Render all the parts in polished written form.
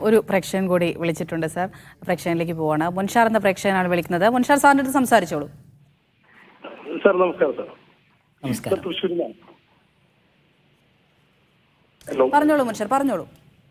ഒരു പ്രേക്ഷകൻ കൂടി വിളിച്ചിട്ടുണ്ട് സർ. പ്രേക്ഷകനിലേക്ക് പോവാണ്. മുൻഷാർ എന്ന പ്രേക്ഷകനാണ് വിളിക്കുന്നത്. മുൻഷാർ സാറിൻ്റെ അടുത്ത് സംസാരിച്ചോളൂ. സർ നമസ്കാരം. സർ നമസ്കാരം. തൃശ്ശൂരിലാണ്. പറഞ്ഞോളൂ മുൻഷാർ, പറഞ്ഞോളൂ.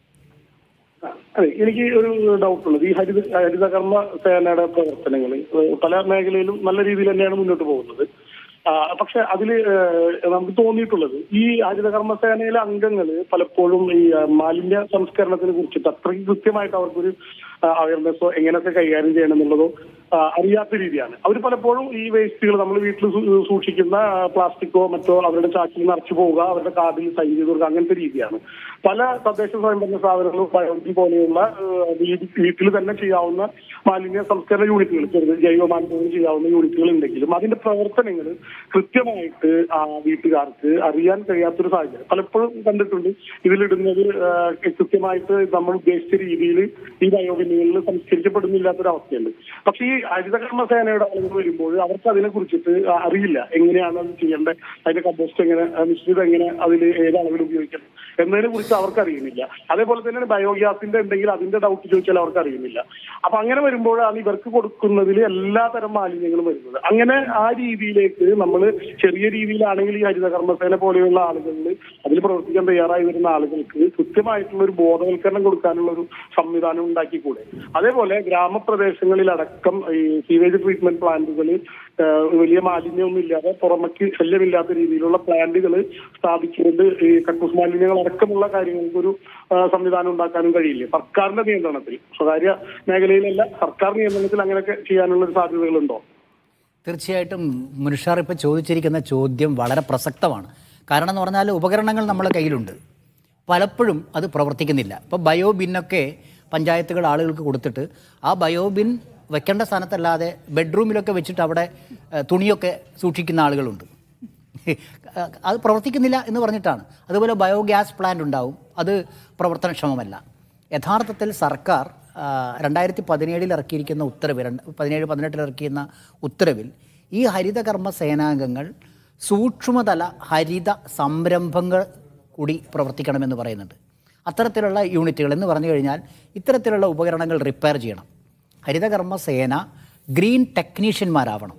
അതെ, എനിക്ക് ഒരു ഡൗട്ട് ഉള്ളത്, ഈ ഹരിതകർമ്മ സേനയുടെ പ്രവർത്തനങ്ങൾ പല മേഖലയിലും നല്ല രീതിയിൽ തന്നെയാണ് മുന്നോട്ട് പോകുന്നത്. പക്ഷെ അതില് നമുക്ക് തോന്നിയിട്ടുള്ളത്, ഈ ഹരിതകർമ്മ സേനയിലെ അംഗങ്ങൾ പലപ്പോഴും ഈ മാലിന്യ സംസ്കരണത്തിനെ കുറിച്ചിട്ട് അത്രയ്ക്ക് കൃത്യമായിട്ട് അവർക്കൊരു അവയർനെസ്സോ എങ്ങനെയൊക്കെ കൈകാര്യം ചെയ്യണം എന്നുള്ളതോ അറിയാത്ത രീതിയാണ്. അവർ പലപ്പോഴും ഈ വേസ്റ്റുകൾ നമ്മൾ വീട്ടിൽ സൂക്ഷിക്കുന്ന പ്ലാസ്റ്റിക്കോ മറ്റോ അവരുടെ ചാക്കിൽ നിറച്ചു പോവുക, അവരുടെ കാർഡിൽ സൈൻ ചെയ്ത് കൊടുക്കുക, അങ്ങനത്തെ രീതിയാണ്. പല തദ്ദേശ സ്വയംഭരണ സ്ഥാപനങ്ങളും ബയോജി പോലെയുള്ള വീട്ടിൽ തന്നെ ചെയ്യാവുന്ന മാലിന്യ സംസ്കരണ യൂണിറ്റുകൾ, ചെറുത് ജൈവ മാലിന്യങ്ങൾ ചെയ്യാവുന്ന യൂണിറ്റുകൾ ഉണ്ടെങ്കിലും അതിന്റെ പ്രവർത്തനങ്ങൾ കൃത്യമായിട്ട് ആ വീട്ടുകാർക്ക് അറിയാൻ കഴിയാത്തൊരു സാഹചര്യം പലപ്പോഴും കണ്ടിട്ടുണ്ട്. ഇതിലിടുന്നത് കൃത്യമായിട്ട് നമ്മൾ ഉദ്ദേശിച്ച രീതിയിൽ ഈ ബയോബിന്നുകളിൽ സംസ്കരിക്കപ്പെടുന്നില്ലാത്തൊരവസ്ഥയുണ്ട്. പക്ഷേ ഈ ഹരിതകർമ്മ സേനയുടെ ആളുകൾ വരുമ്പോൾ അവർക്ക് അതിനെ കുറിച്ചിട്ട് അറിയില്ല, എങ്ങനെയാണ് അത് ചെയ്യേണ്ടത്, അതിന്റെ കമ്പോസ്റ്റ് എങ്ങനെ, മിശ്രിതം എങ്ങനെ, അതിൽ ഏത് അളവിൽ ഉപയോഗിക്കണം എന്നതിനെ കുറിച്ച് അവർക്ക് അറിയുന്നില്ല. അതേപോലെ തന്നെ ബയോഗ്യാസിന്റെ ഉണ്ടെങ്കിൽ അതിന്റെ ഡൗട്ട് ചോദിച്ചാൽ അവർക്ക് അറിയുന്നില്ല. അപ്പൊ അങ്ങനെ വരുമ്പോഴാണ് ഇവർക്ക് കൊടുക്കുന്നതിൽ എല്ലാ തരം മാലിന്യങ്ങളും വരുന്നത്. അങ്ങനെ ആ രീതിയിലേക്ക് നമ്മൾ ചെറിയ രീതിയിലാണെങ്കിൽ ഈ ഹരിതകർമ്മസേന പോലെയുള്ള ആളുകളിൽ അതിൽ പ്രവർത്തിക്കാൻ തയ്യാറായി വരുന്ന ആളുകൾക്ക് കൃത്യമായിട്ടുള്ള ഒരു ബോധവൽക്കരണം കൊടുക്കാനുള്ള ഒരു സംവിധാനം ഉണ്ടാക്കിക്കൂടെ? അതേപോലെ ഗ്രാമപ്രദേശങ്ങളിലടക്കം ഈ സീവേജ് ട്രീറ്റ്മെന്റ് പ്ലാന്റുകളിൽ വലിയ മാലിന്യമൊന്നും ഇല്ലാതെ പുറമേക്ക് ശല്യമില്ലാത്ത രീതിയിലുള്ള പ്ലാന്റുകൾ സ്ഥാപിച്ചുകൊണ്ട് ഈ കക്കൂസ് മാലിന്യങ്ങൾ അടക്കമുള്ള കാര്യങ്ങൾക്ക് ഒരു സംവിധാനം ഉണ്ടാക്കാനും കഴിയില്ലേ? സർക്കാരിന്റെ നിയന്ത്രണത്തിൽ, സ്വകാര്യ മേഖലയിലല്ല, സർക്കാർ നിയന്ത്രണത്തിൽ അങ്ങനെയൊക്കെ ചെയ്യാനുള്ള ഒരു സാധ്യതകളുണ്ടോ? തീർച്ചയായിട്ടും മുൻഷാർ ഇപ്പോൾ ചോദിച്ചിരിക്കുന്ന ചോദ്യം വളരെ പ്രസക്തമാണ്. കാരണം എന്ന് പറഞ്ഞാൽ ഉപകരണങ്ങൾ നമ്മളെ കയ്യിലുണ്ട്, പലപ്പോഴും അത് പ്രവർത്തിക്കുന്നില്ല. ഇപ്പോൾ ബയോ ബിന്നൊക്കെ പഞ്ചായത്തുകൾ ആളുകൾക്ക് കൊടുത്തിട്ട് ആ ബയോ ബിൻ വെക്കേണ്ട സ്ഥാനത്തല്ലാതെ ബെഡ്റൂമിലൊക്കെ വെച്ചിട്ട് അവിടെ തുണിയൊക്കെ സൂക്ഷിക്കുന്ന ആളുകളുണ്ട്. അത് പ്രവർത്തിക്കുന്നില്ല എന്ന് പറഞ്ഞിട്ടാണ്. അതുപോലെ ബയോഗ്യാസ് പ്ലാന്റ് ഉണ്ടാവും, അത് പ്രവർത്തനക്ഷമമല്ല. യഥാർത്ഥത്തിൽ സർക്കാർ 2017 ഇറക്കിയിരിക്കുന്ന ഉത്തരവ്, 17-18 ഇറക്കിയിരുന്ന ഉത്തരവിൽ ഈ ഹരിതകർമ്മ സേനാംഗങ്ങൾ സൂക്ഷ്മതല ഹരിത സംരംഭങ്ങൾ കൂടി പ്രവർത്തിക്കണമെന്ന് പറയുന്നുണ്ട്. അത്തരത്തിലുള്ള യൂണിറ്റുകൾ എന്ന് പറഞ്ഞു കഴിഞ്ഞാൽ ഇത്തരത്തിലുള്ള ഉപകരണങ്ങൾ റിപ്പയർ ചെയ്യണം. ഹരിതകർമ്മ സേന ഗ്രീൻ ടെക്നീഷ്യന്മാരാവണം.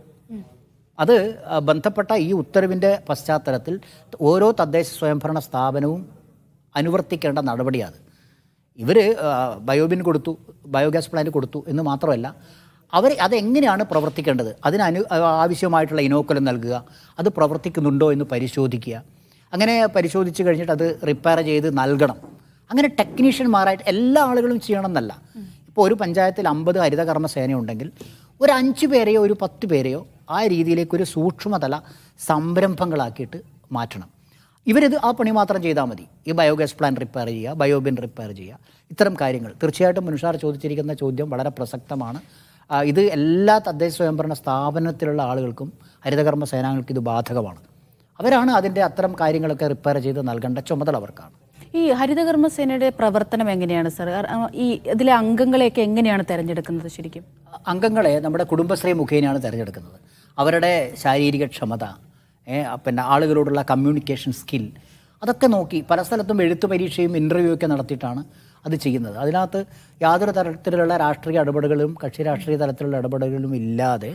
അത് ബന്ധപ്പെട്ട ഈ ഉത്തരവിൻ്റെ പശ്ചാത്തലത്തിൽ ഓരോ തദ്ദേശ സ്വയംഭരണ സ്ഥാപനവും അനുവർത്തിക്കേണ്ട നടപടിയാണ്. ഇവർ ബയോബിൻ കൊടുത്തു, ബയോഗ്യാസ് പ്ലാന്റ് കൊടുത്തു എന്ന് മാത്രമല്ല, അവർ അതെങ്ങനെയാണ് പ്രവർത്തിക്കേണ്ടത്, ആവശ്യമായിട്ടുള്ള ഇനോക്കുലം നൽകുക, അത് പ്രവർത്തിക്കുന്നുണ്ടോ എന്ന് പരിശോധിക്കുക. അങ്ങനെ പരിശോധിച്ച് കഴിഞ്ഞിട്ട് അത് റിപ്പയർ ചെയ്ത് നൽകണം. അങ്ങനെ ടെക്നീഷ്യന്മാരായിട്ട് എല്ലാ ആളുകളും ചെയ്യണം എന്നല്ല. ഇപ്പോൾ ഒരു പഞ്ചായത്തിൽ 50 ഹരിതകർമ്മ സേന ഉണ്ടെങ്കിൽ ഒരു 5 പേരെയോ ഒരു 10 പേരെയോ ആ രീതിയിലേക്കൊരു സൂക്ഷ്മതല സംരംഭങ്ങളാക്കിയിട്ട് മാറ്റണം. ഇവരിത് ആ പണി മാത്രം ചെയ്താൽ മതി. ഈ ബയോഗ്യാസ് പ്ലാന്റ് റിപ്പയർ ചെയ്യുക, ബയോബിൻ റിപ്പയർ ചെയ്യുക, ഇത്തരം കാര്യങ്ങൾ. തീർച്ചയായിട്ടും മുൻഷാർ ചോദിച്ചിരിക്കുന്ന ചോദ്യം വളരെ പ്രസക്തമാണ്. ഇത് എല്ലാ തദ്ദേശ സ്വയംഭരണ സ്ഥാപനത്തിലുള്ള ആളുകൾക്കും ഹരിതകർമ്മ സേനാംഗങ്ങൾക്ക് ഇത് ബാധകമാണ്. അവരാണ് അതിൻ്റെ അത്തരം കാര്യങ്ങളൊക്കെ റിപ്പയർ ചെയ്ത് നൽകേണ്ട ചുമതല അവർക്കാണ്. ഈ ഹരിതകർമ്മ സേനയുടെ പ്രവർത്തനം എങ്ങനെയാണ് സർ? ഈ ഇതിലെ അംഗങ്ങളെയൊക്കെ എങ്ങനെയാണ് തിരഞ്ഞെടുക്കുന്നത്? ശരിക്കും അംഗങ്ങളെ നമ്മുടെ കുടുംബശ്രീ മുഖേനയാണ് തിരഞ്ഞെടുക്കുന്നത്. അവരുടെ ശാരീരിക ക്ഷമത, പിന്നെ ആളുകളോടുള്ള കമ്മ്യൂണിക്കേഷൻ സ്കിൽ, അതൊക്കെ നോക്കി പല സ്ഥലത്തും എഴുത്തു പരീക്ഷയും ഇൻ്റർവ്യൂ ഒക്കെ നടത്തിയിട്ടാണ് അത് ചെയ്യുന്നത്. അതിനകത്ത് യാതൊരു തരത്തിലുള്ള രാഷ്ട്രീയ ഇടപെടലുകളും കക്ഷി രാഷ്ട്രീയ തലത്തിലുള്ള ഇടപെടലുകളും ഇല്ലാതെ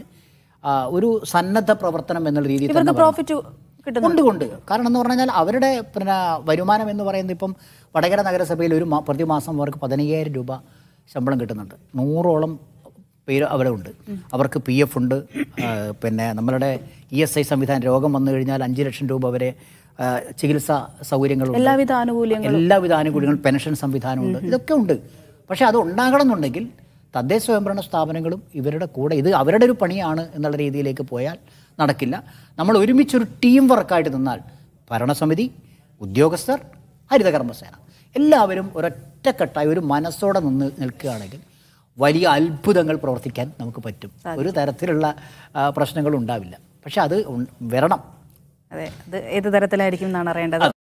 ഒരു സന്നദ്ധ പ്രവർത്തനം എന്നുള്ള രീതിയിൽ തന്നെ പ്രോഫിറ്റ് കൊണ്ട്. കാരണം എന്ന് പറഞ്ഞാൽ അവരുടെ പിന്നെ വരുമാനം എന്ന് പറയുന്നത് ഇപ്പം വടകര നഗരസഭയിൽ പ്രതിമാസം അവർക്ക് 15,000 രൂപ ശമ്പളം കിട്ടുന്നുണ്ട്. 100ഓളം പേര് അവിടെ ഉണ്ട്. അവർക്ക് PF ഉണ്ട്, പിന്നെ നമ്മളുടെ ESI സംവിധാനം, രോഗം വന്നു കഴിഞ്ഞാൽ 5 ലക്ഷം രൂപ വരെ ചികിത്സാ സൗകര്യങ്ങളുണ്ട്, എല്ലാവിധ ആനുകൂല്യങ്ങളും, പെൻഷൻ സംവിധാനമുണ്ട്, ഇതൊക്കെ ഉണ്ട്. പക്ഷേ അത് ഉണ്ടാകണമെന്നുണ്ടെങ്കിൽ തദ്ദേശ സ്വയംഭരണ സ്ഥാപനങ്ങളും ഇവരുടെ കൂടെ, ഇത് അവരുടെ ഒരു പണിയാണ് എന്നുള്ള രീതിയിലേക്ക് പോയാൽ നടക്കില്ല. നമ്മൾ ഒരുമിച്ചൊരു ടീം വർക്കായിട്ട് നിന്നാൽ ഭരണസമിതി, ഉദ്യോഗസ്ഥർ, ഹരിതകർമ്മസേന എല്ലാവരും ഒരൊറ്റക്കെട്ടായി ഒരു മനസ്സോടെ നിൽക്കുകയാണെങ്കിൽ വലിയ അത്ഭുതങ്ങൾ പ്രവർത്തിക്കാൻ നമുക്ക് പറ്റും. ഒരു തരത്തിലുള്ള പ്രശ്നങ്ങളും ഉണ്ടാവില്ല. പക്ഷെ അത് വരണം. അതെ, അത് ഏത് തരത്തിലായിരിക്കും എന്നാണ് അറിയേണ്ടത്.